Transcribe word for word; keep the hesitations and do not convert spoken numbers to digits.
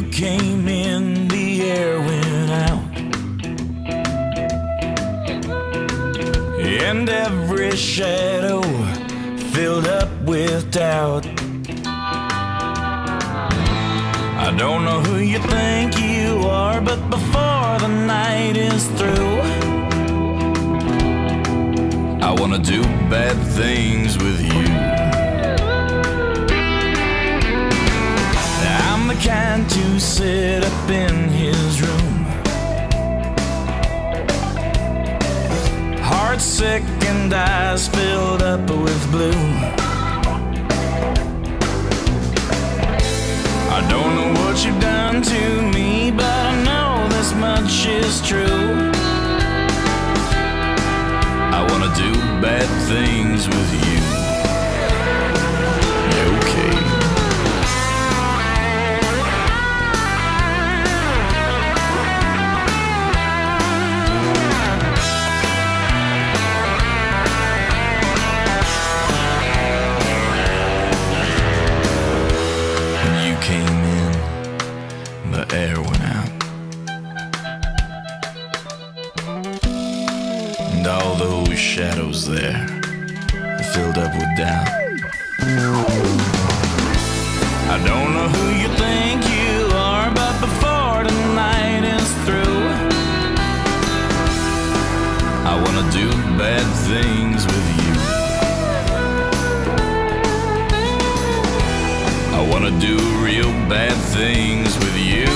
came in, the air went out, and every shadow filled up with doubt. I don't know who you think you are, but before the night is through, I wanna do bad things with you. I'm the kind to sit up in his room, heart sick and eyes filled up with blue. I don't know what you've done to me, but I know this much is true. I wanna do bad things with you. Okay. Came in, the air went out, and all those shadows there filled up with doubt. I don't know who you think you are, but before the night is through, I wanna do bad things with you. I wanna do real bad things with you.